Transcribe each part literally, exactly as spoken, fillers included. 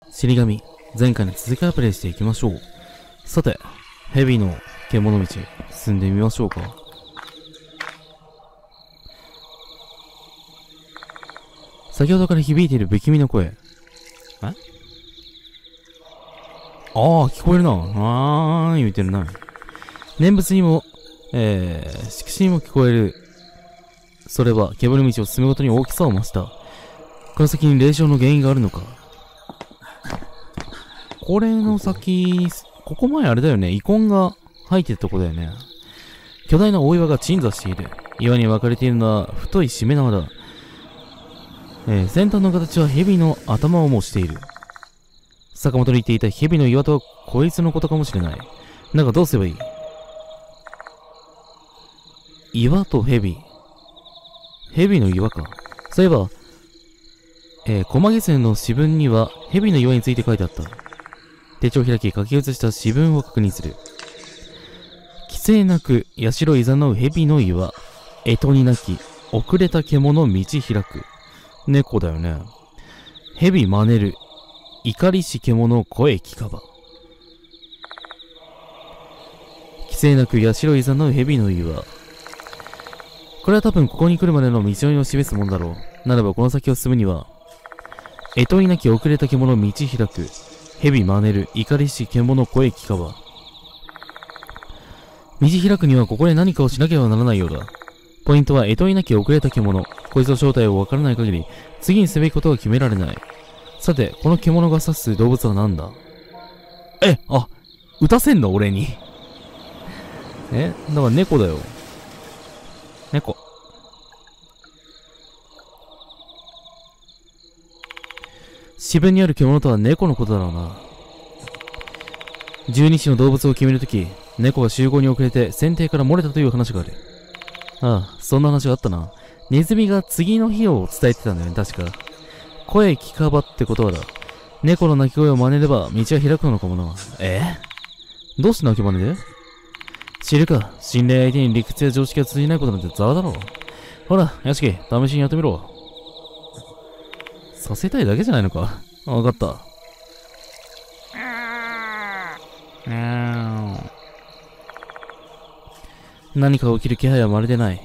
死神、前回の続きからプレイしていきましょう。さて、蛇の獣道、進んでみましょうか。先ほどから響いている不気味な声。えああ、聞こえるな。あー、言うてるな。念仏にも、えー、色紙にも聞こえる。それは、獣道を進むごとに大きさを増した。この先に霊障の原因があるのか。これの先、ここ前あれだよね。遺恨が入ってるとこだよね。巨大な大岩が鎮座している。岩に分かれているのは太いしめ縄だ。えー、先端の形は蛇の頭を模している。坂本に言っていた蛇の岩とはこいつのことかもしれない。なんかどうすればいい？岩と蛇。蛇の岩か。そういえば、えー、駒木線の詩文には蛇の岩について書いてあった。手帳を開き書き写した詩文を確認する。規制なく社いざなう蛇の岩。干支になき遅れた獣道開く。猫だよね。蛇真似る。怒りし獣声聞かば。規制なく社いざなう蛇の岩。これは多分ここに来るまでの道のりを示すもんだろう。ならばこの先を進むには、干支になき遅れた獣道開く。蛇真似る。怒りし獣声聞かば。道開くにはここで何かをしなければならないようだ。ポイントは干支になき遅れた獣。こいつの正体をわからない限り、次にすべきことが決められない。さて、この獣が指す動物は何だ？え、あ、撃たせんの俺に。え、だから猫だよ。猫。詩文にある獣とは猫のことだろうな。十二支の動物を決めるとき、猫が集合に遅れて船底から漏れたという話がある。ああ、そんな話があったな。ネズミが次の日を伝えてたんだよね、確か。声聞かばってことはだ。猫の鳴き声を真似れば道は開くのかもな。えー、どうして鳴き真似で？知るか。心霊相手に理屈や常識が通じないことなんてザラだろう。ほら、屋敷、試しにやってみろ。させたいだけじゃないのか。わかった。何か起きる気配はまるでない。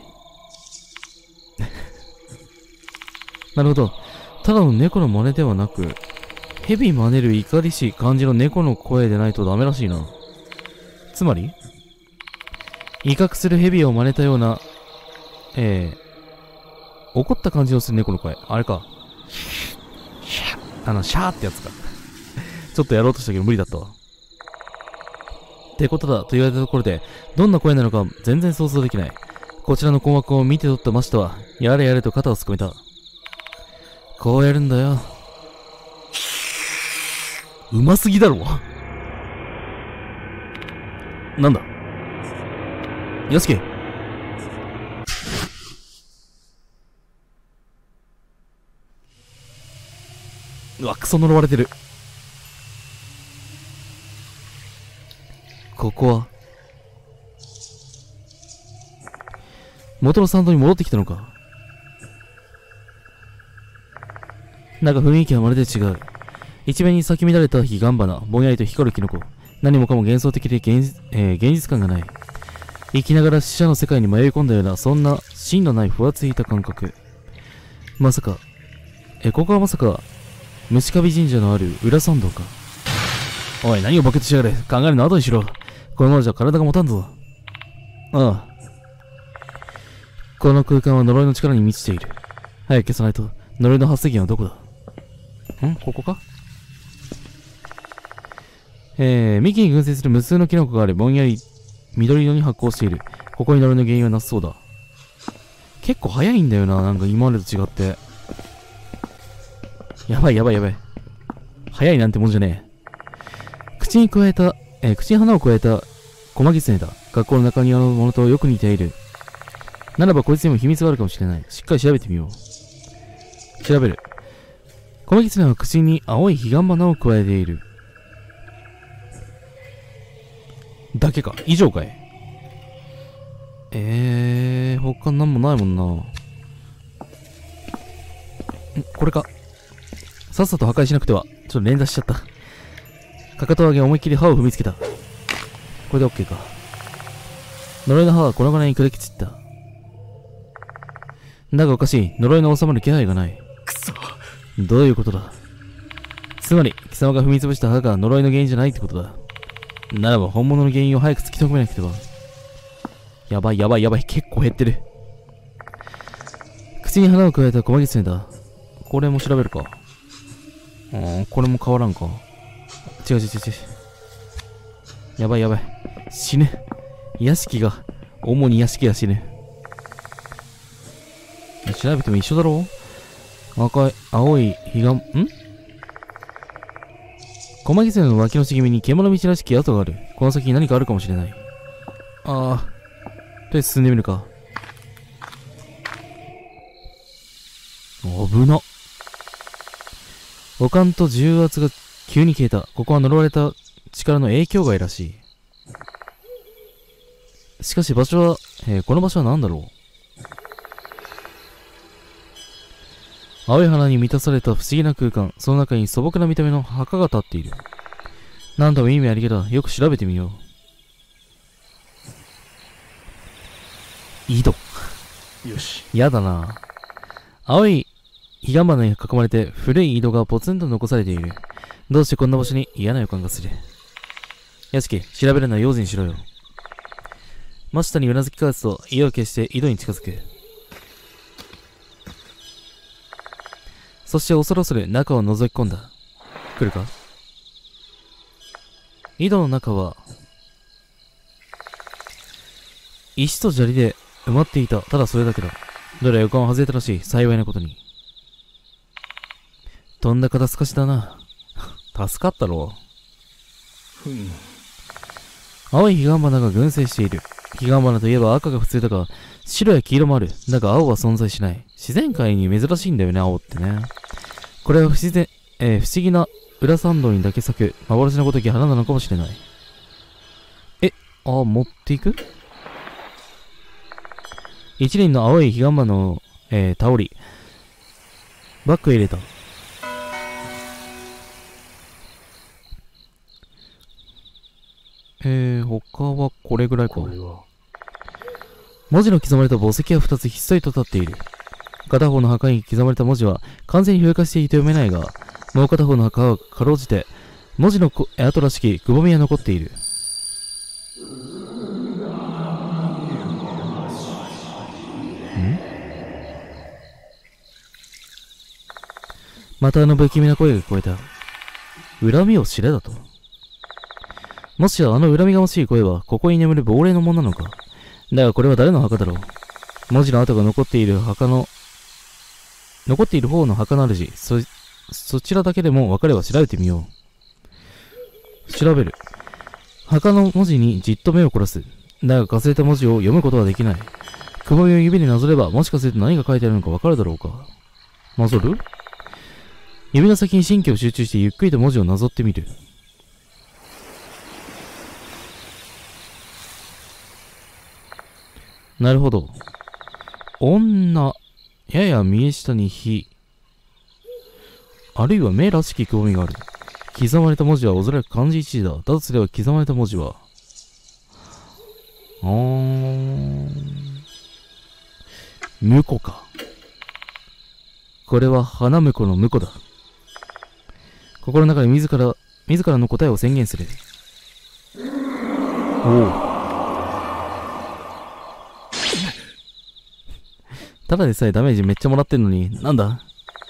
なるほど。ただの猫の真似ではなく、蛇真似る怒りし感じの猫の声でないとダメらしいな。つまり威嚇する蛇を真似たような、えー、怒った感じをする猫の声。あれか。あの、シャーってやつか。ちょっとやろうとしたけど無理だったわ。ってことだと言われたところで、どんな声なのか全然想像できない。こちらの困惑を見て取ったマシトは、やれやれと肩をすくめた。こうやるんだよ。うますぎだろ。なんだよしき。うわ、クソ呪われてる。ここは元の参道に戻ってきたのか。なんか雰囲気はまるで違う。一面に咲き乱れた彼岸花、ぼんやりと光るキノコ。何もかも幻想的で現、えー、現実感がない。生きながら死者の世界に迷い込んだような、そんな芯のないふわついた感覚。まさか、え、ここはまさか、虫カビ神社のある裏参道か。おい、何をバケツしやがれ。考えるの後にしろ。このままじゃ体が持たんぞ。ああ。この空間は呪いの力に満ちている。早く消さないと。呪いの発生源はどこだ？ん？ここか？えー、幹に群生する無数のキノコがある。ぼんやり緑色に発光している。ここに呪いの原因はなさそうだ。結構早いんだよな。なんか今までと違って。やばいやばいやばい。早いなんてもんじゃねえ。口に加えた、えー、口に花を加えた駒狐だ。学校の中庭のものとよく似ている。ならばこいつにも秘密があるかもしれない。しっかり調べてみよう。調べる。駒狐は口に青い彼岸花を加えている。だけか。以上かい。えー、他なんもないもんな。ん、これか。さっさと破壊しなくては。 ちょっと連打しちゃった。かかと上げ思いっきり歯を踏みつけた。これで OK か。呪いの歯はこのぐらいに砕き散った。だがおかしい。呪いの収まる気配がない。 くそ。 どういうことだ。つまり、貴様が踏み潰した歯が呪いの原因じゃないってことだ。ならば本物の原因を早く突き止めなくては。やばいやばいやばい。結構減ってる。口に花を加えた小麦だ。これも調べるか。うん、これも変わらんか。違う違う違う違う。やばいやばい。死ぬ。屋敷が、主に屋敷が死ぬ。調べても一緒だろう。赤い、青い、彼岸、ん小麦線の脇の茂みに獣道らしき跡がある。この先に何かあるかもしれない。ああ。とりあえず進んでみるか。危な。悪感と重圧が急に消えた。ここは呪われた力の影響外らしい。しかし場所は、えー、この場所は何だろう。青い花に満たされた不思議な空間。その中に素朴な見た目の墓が立っている。なんとも意味ありげだ。よく調べてみよう。井戸。 よし。 やだな。青い彼岸花に囲まれて古い井戸がポツンと残されている。どうしてこんな場所に嫌な予感がする。屋敷、調べるのは用心しろよ。真下にうなずき返すと家を消して井戸に近づく。そして恐る恐る中を覗き込んだ。来るか。井戸の中は石と砂利で埋まっていた。ただそれだけだ。どれら予感は外れたらしい。幸いなことに。とんだ肩透かしだな。助かったろう。 ふん。 青い彼岸花が群生している。彼岸花といえば赤が普通だが、白や黄色もある。だが青は存在しない。自然界に珍しいんだよね、青ってね。これは不自然、えー、不思議な裏参道にだけ咲く幻のごとき花なのかもしれない。え、あ、持っていく？一輪の青い彼岸花の、えー、タオリ。バッグへ入れた。えー、他はこれぐらいか。 これは文字の刻まれた墓石が二つひっそりと立っている。片方の墓に刻まれた文字は完全に風化していて読めないが、もう片方の墓はかろうじて文字の跡らしきくぼみが残っている。ん？またあの不気味な声が聞こえた。恨みを知れだと。もしやあの恨みがましい声はここに眠る亡霊のものなのか。だがこれは誰の墓だろう。文字の跡が残っている墓の残っている方の墓の主、そ、そちらだけでも分かれば調べてみよう。調べる。墓の文字にじっと目を凝らす。だがかすれた文字を読むことはできない。くぼみを指でなぞれば、もしかすると何が書いてあるのか分かるだろうか。なぞる？指の先に神経を集中してゆっくりと文字をなぞってみる。なるほど。女。やや右下に火。あるいは目らしきくぼみがある。刻まれた文字はおそらく漢字一字だ。だとすれば刻まれた文字は。あー。婿か。これは花婿の婿だ。心の中で自ら、自らの答えを宣言する。おお。ただでさえダメージめっちゃもらってんのに、なんだ？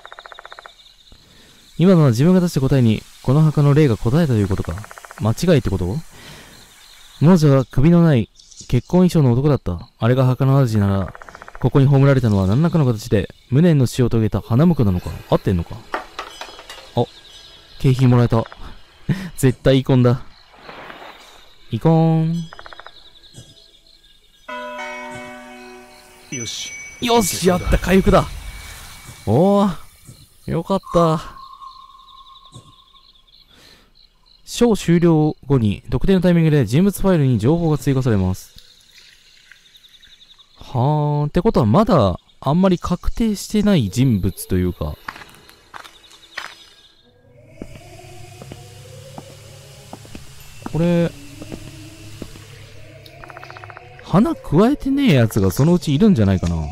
今のは自分が出した答えに、この墓の霊が答えたということか。間違いってこと？亡者は首のない結婚衣装の男だった。あれが墓の主なら、ここに葬られたのは何らかの形で無念の死を遂げた花婿なのか。合ってんのか。あ、景品もらえた。絶対イコンだ。イコーン。 よし。 よし、やった、回復だ。おー、よかった。ショー終了後に特定のタイミングで人物ファイルに情報が追加されます。はーん、ってことはまだあんまり確定してない人物というか、 これ、花加えてねえやつがそのうちいるんじゃないかな。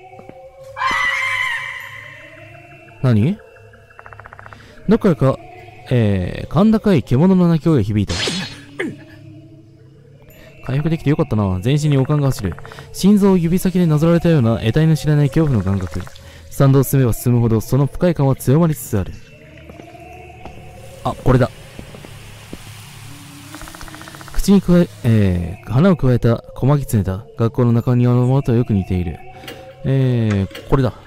何？どっからか、えー、甲高い獣の鳴き声が響いた。回復できてよかったな。全身に悪感が走る。心臓を指先でなぞられたような得体の知らない恐怖の感覚。参道を進めば進むほどその不快感は強まりつつある。あ、これだ。口に加え、えー、花を加えた小牧狐だ。学校の中庭のものとよく似ている。えー、これだ。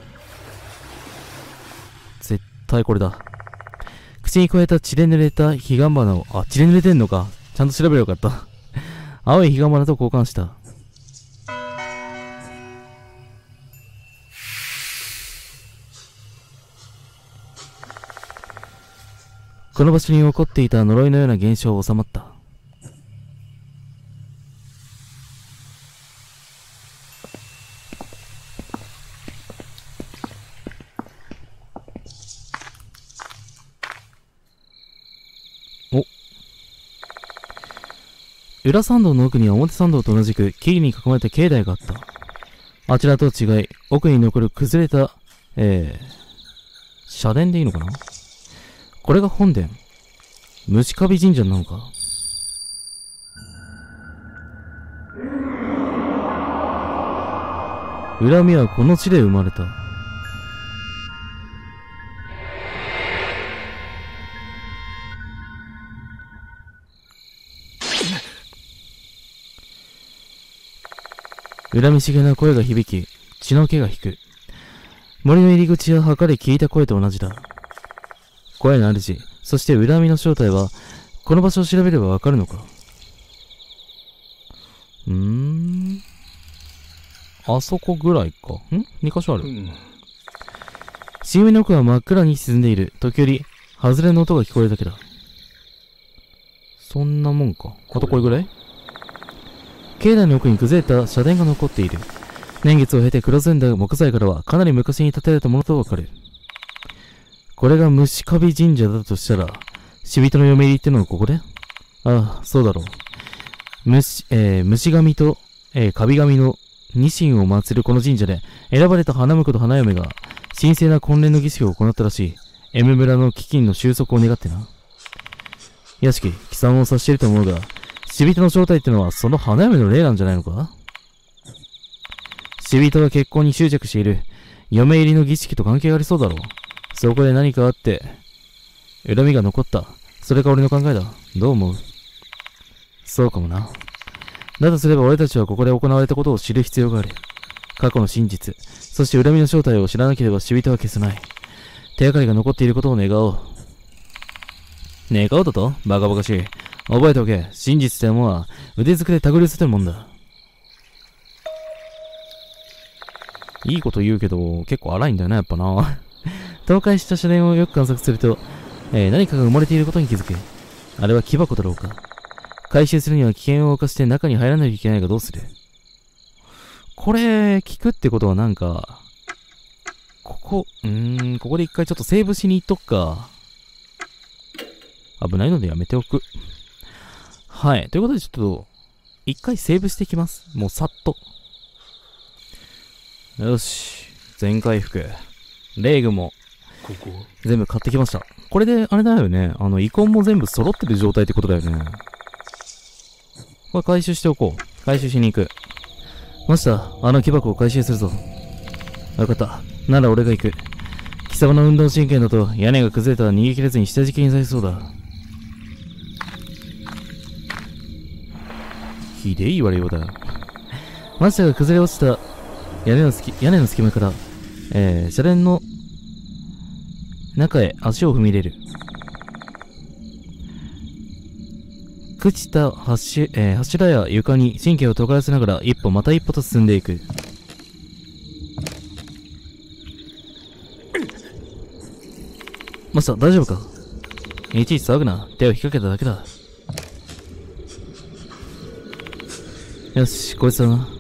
絶対これだ。口に加えた血で濡れた彼岸花を、あ、血で濡れてんのか。ちゃんと調べればよかった。青い彼岸花と交換した。この場所に起こっていた呪いのような現象は収まった。お。裏参道の奥には表参道と同じく木々に囲まれた境内があった。あちらと違い、奥に残る崩れた、えー、社殿でいいのかな？これが本殿。虫カビ神社なのか。恨みはこの地で生まれた。恨みしげな声が響き、血の気が引く。森の入り口を測り聞いた声と同じだ。声の主、そして恨みの正体は、この場所を調べればわかるのか。うーん。あそこぐらいか。ん ?に 箇所ある。茂みの奥は真っ暗に沈んでいる。時折、外れの音が聞こえるだけだ。そんなもんか。あとこれぐらい？境内の奥に崩れた社殿が残っている。年月を経て黒ずんだ木材からはかなり昔に建てられたものとわかる。これが虫カビ神社だとしたら、死人の嫁入りってのはここで？ああ、そうだろう。虫、えー、虫神と、えー、カビ神のニシンを祀るこの神社で、選ばれた花婿と花嫁が、神聖な婚礼の儀式を行ったらしい。M 村の飢饉の収束を願ってな。屋敷、帰参を察していると思うが、死人の正体ってのはその花嫁の霊なんじゃないのか？死人が結婚に執着している。嫁入りの儀式と関係がありそうだろう。そこで何かあって、恨みが残った。それが俺の考えだ。どう思う？そうかもな。だとすれば俺たちはここで行われたことを知る必要がある。過去の真実、そして恨みの正体を知らなければ死人は消せない。手がかりが残っていることを願おう。願うだと？バカバカしい。覚えておけ。真実ってものは腕ずくで手繰り寄せてるもんだ。いいこと言うけど、結構荒いんだよな、やっぱな。倒壊した社殿をよく観察すると、えー、何かが埋もれていることに気づく。あれは木箱だろうか。回収するには危険を冒して中に入らないといけないがどうする？これ、聞くってことはなんか、ここ、うーん、ここで一回ちょっとセーブしに行っとくか。危ないのでやめておく。はい。ということでちょっと、一回セーブしていきます。もうさっと。よし。全回復。レイグも、 ここ全部買ってきました。これで、あれだよね。あの、イコンも全部揃ってる状態ってことだよね。これ回収しておこう。回収しに行く。マスター、あの木箱を回収するぞ。わかった。なら俺が行く。貴様の運動神経だと屋根が崩れたら逃げ切れずに下敷きにされそうだ。ひでえ言われようだ。マスターが崩れ落ちた屋根の隙、屋根の隙間から、えー、社殿の中へ足を踏み入れる。朽ちた柱、えー、柱や床に神経を尖らせながら一歩また一歩と進んでいく。マスター、大丈夫か？いちいち騒ぐな。手を引っ掛けただけだ。よし、こいつだな。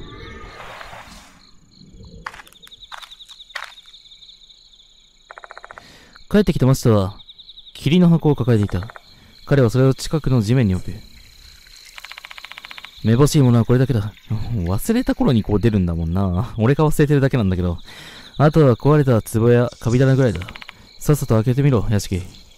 帰ってきたマスターは、霧の箱を抱えていた。彼はそれを近くの地面に置く。 めぼしいものはこれだけだ。忘れた頃にこう出るんだもんな。俺が忘れてるだけなんだけど。あとは壊れた壺やカビ棚ぐらいだ。さっさと開けてみろ、屋敷。ん？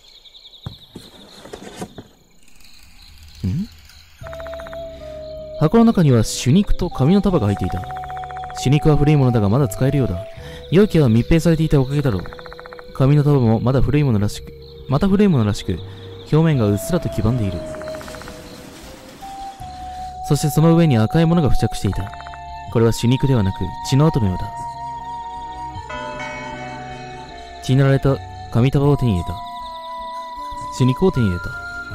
箱の中には酒肉と紙の束が入っていた。酒肉は古いものだがまだ使えるようだ。容器は密閉されていたおかげだろう。紙の束もまだ古いものらしく、また古いものらしく、表面がうっすらと黄ばんでいる。そしてその上に赤いものが付着していた。これは酒肉ではなく血の跡のようだ。血塗られた紙束を手に入れた。酒肉を手に入れた。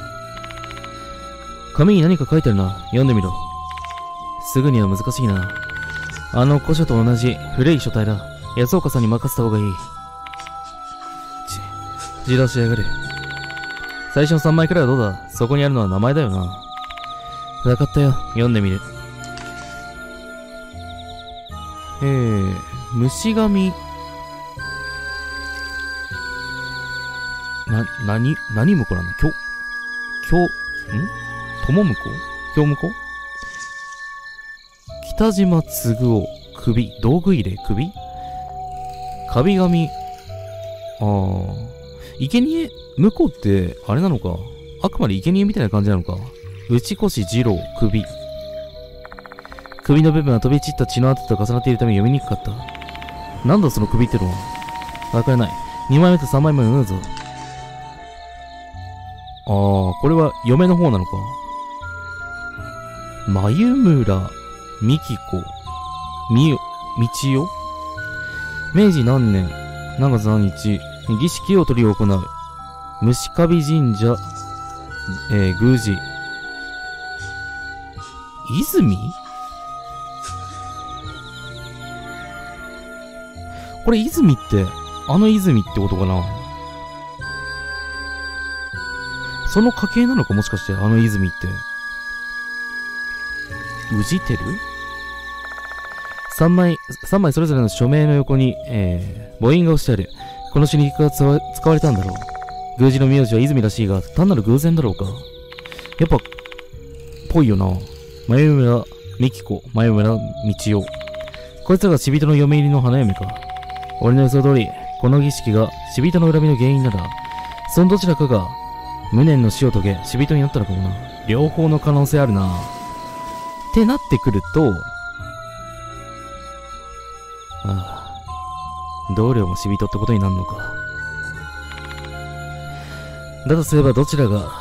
紙に何か書いてあるな。読んでみろ。すぐには難しいな。あの古書と同じ古い書体だ。安岡さんに任せた方がいい。ち、じらしやがる。最初のさんまいくらいはどうだ？そこにあるのは名前だよな。わかったよ。読んでみる。えー、虫神。な、なに、何婿なんだ？きょ、きょ、ん？ともむこ？きょうむこ？北島つぐお、首、道具入れ、首？カビ神。あー。生贄、向こうって、あれなのか。あくまで生贄みたいな感じなのか。内越二郎、首。首の部分は飛び散った血の跡と重なっているため読みにくかった。なんだその首ってのは。わからない。にまいめとさんまいめの縫うぞ。あー、これは嫁の方なのか。眉村美紀子。みよ、道よ。明治何年何月何日、儀式を執り行う。虫カビ神社、えー、宮司。泉？これ泉って、あの泉ってことかな？その家系なのかもしかして、あの泉って。宇治てる？三枚、三枚それぞれの署名の横に、えー、母印が押してある。この死肉が使われたんだろう。宮司の名字は泉らしいが、単なる偶然だろうか。やっぱ、ぽいよな。眉村美紀子、眉村道代。こいつらが死人の嫁入りの花嫁か。俺の予想通り、この儀式が死人の恨みの原因なら、そのどちらかが無念の死を遂げ、死人になったのかもな。両方の可能性あるな。ってなってくると、ああ、同僚も死人ってことになるのか。だとすればどちらが、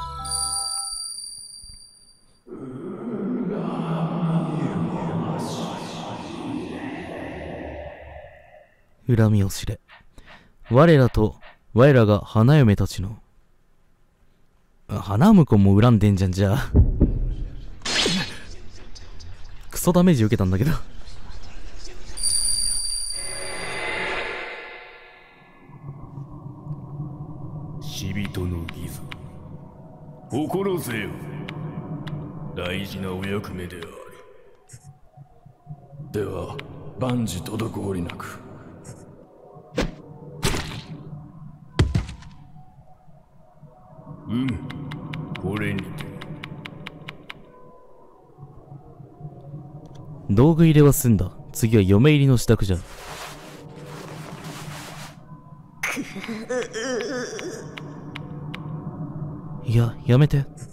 恨みを知れ。我らと我らが花嫁たちの。花婿も恨んでんじゃん、じゃあ。クソダメージ受けたんだけど。 死人のギズ、心せよ。大事なお役目である。では万事滞りなく。うん、これにて。 道具入れは済んだ。次は嫁入りの支度じゃ。いや、やめて。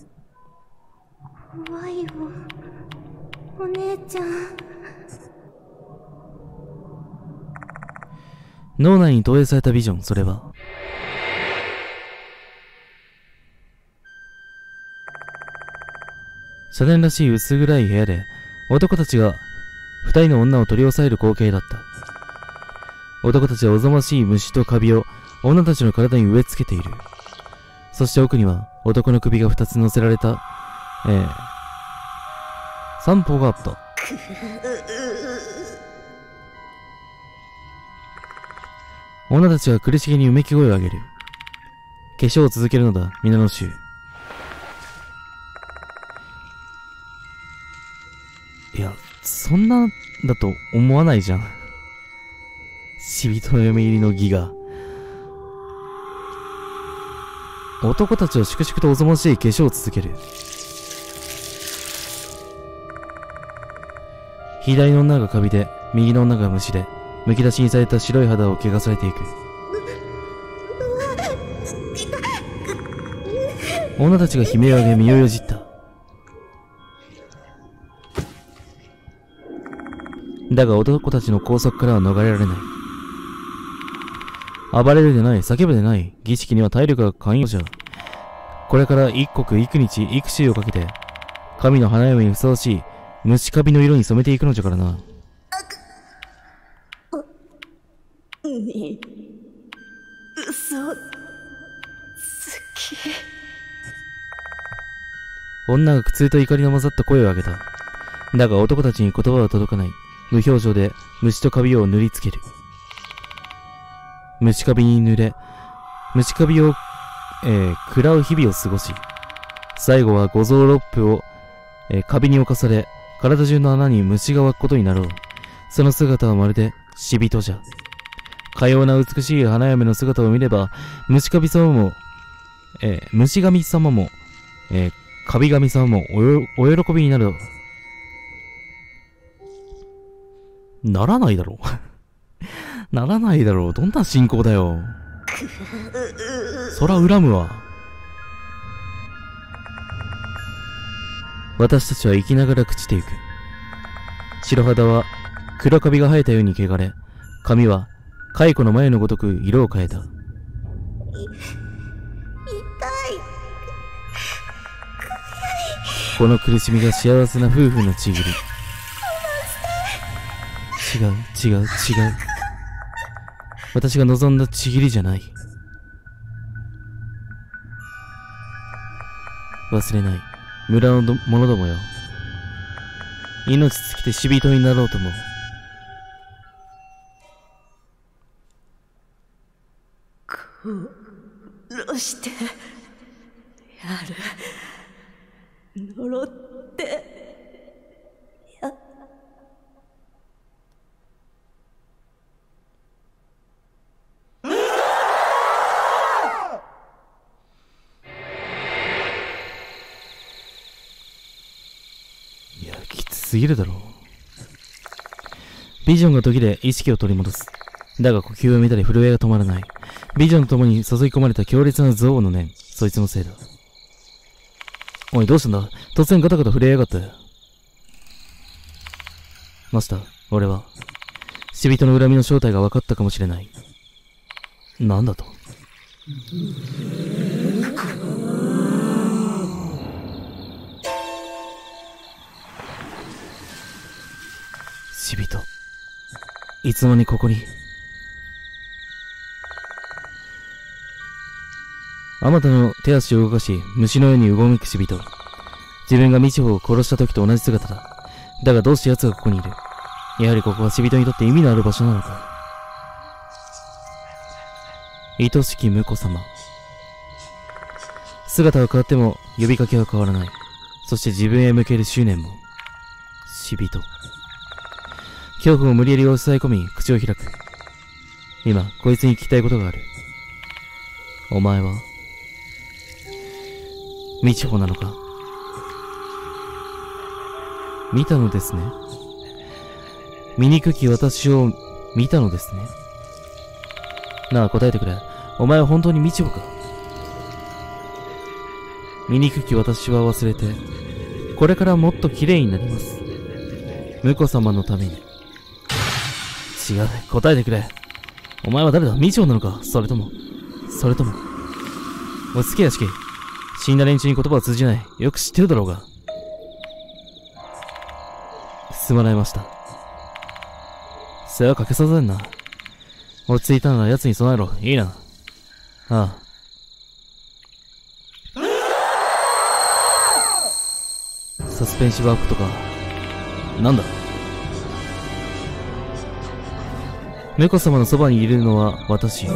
ワイオ、お姉ちゃん。 脳内に投影されたビジョン、それは。社殿らしい薄暗い部屋で、男たちが二人の女を取り押さえる光景だった。男たちはおぞましい虫とカビを女たちの体に植え付けている。そして奥には男の首が二つ乗せられた、ええ、散歩があった。女たちは苦しげにうめき声を上げる。化粧を続けるのだ、皆の衆。いや、そんなだと思わないじゃん。死人の嫁入りの儀が。男たちは粛々とおぞましい化粧を続ける。 左の女がカビで、右の女が虫で、むき出しにされた白い肌を汚されていく。女たちが悲鳴を上げ身をよじった。だが男たちの拘束からは逃れられない。暴れるでない、叫ぶでない、儀式には体力が寛容じゃ。これから一刻幾日幾週をかけて、神の花嫁にふさわしい虫カビの色に染めていくのじゃからな。 に嘘つき。 女が苦痛と怒りの混ざった声を上げた。だが男たちに言葉は届かない。無表情で虫とカビを塗りつける。虫カビに濡れ、虫カビを、えー、食らう日々を過ごし、最後は五臓六腑を、えー、カビに侵され、体中の穴に虫が湧くことになろう。その姿はまるで死人じゃ。かような美しい花嫁の姿を見れば、虫カビ様も、えー、虫神様も、えー、カビ神様もおよ、お喜びになる。ならないだろう。ならないだろう。どんな信仰だよ。そら恨むわ。私たちは生きながら朽ちていく。白肌は黒カビが生えたように汚れ、髪は蚕の前のごとく色を変えた。 痛い。 この苦しみが幸せな夫婦のちぎり。違う、違う、違う。私が望んだちぎりじゃない。忘れない。村の者どもよ。命尽きて死人になろうとも。 殺してやる。呪ってやいや、きつすぎるだろう。ビジョンが途切れ意識を取り戻す。だが呼吸を乱れ震えが止まらない。ビジョンと共に注ぎ込まれた強烈な憎悪の念、そいつのせいだ。おい、どうしたんだ？突然ガタガタ震えやがった。マスター、俺は、死人の恨みの正体が分かったかもしれない。なんだと？死人。いつの間にここに。あまたの手足を動かし、虫のようにうごめく死人。自分が美智穂を殺した時と同じ姿だ。だがどうして奴がここにいる？やはりここは死人にとって意味のある場所なのか。愛しき婿様。姿は変わっても呼びかけは変わらない。そして自分へ向ける執念も。死人。恐怖を無理やり押さえ込み、口を開く。今、こいつに聞きたいことがある。お前は美智穂なのか？見たのですね。醜き私を見たのですね。なあ、答えてくれ。お前は本当に美智穂か？醜き私は忘れて、これからもっと綺麗になります。婿様のために。違う、答えてくれ。お前は誰だ？美智穂なのか？それとも、それとも。落ち着け屋敷。死んだ連中に言葉は通じない。よく知ってるだろうが。すまないました。世話かけさせんな。落ち着いたなら奴に備えろ。いいな。ああ。サスペンシブアップとか。なんだ？婿様のそばにいるのは私。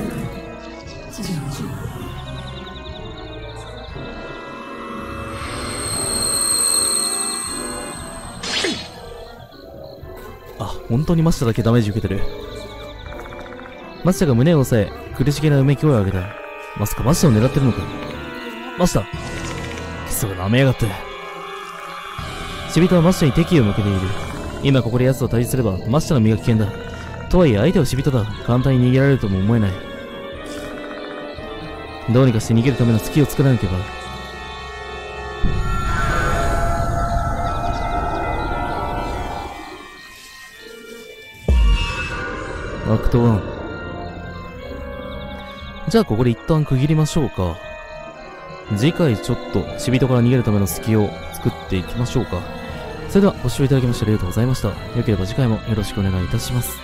あ、本当にマスターだけダメージ受けてる。マスターが胸を押さえ、苦しげなうめき声を上げた。まさかマスターを狙ってるのか？マスター！クソが舐めやがって。死人はマスターに敵意を向けている。 今ここで奴を退治すれば真下の身が危険だ。とはいえ相手は死人だ。簡単に逃げられるとも思えない。どうにかして逃げるための隙を作らなければ。アクトワン。じゃあここで一旦区切りましょうか。次回ちょっと死人から逃げるための隙を作っていきましょうか。それではご視聴いただきましてありがとうございました。良ければ次回もよろしくお願いいたします。